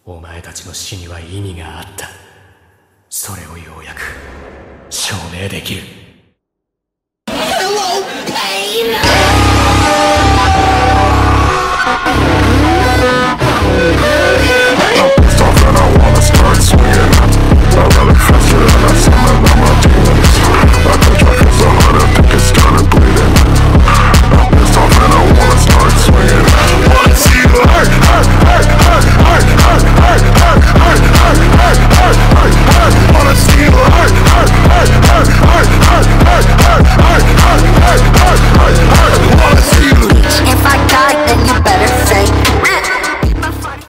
お前たちの死には意味があった。それをようやく証明できる。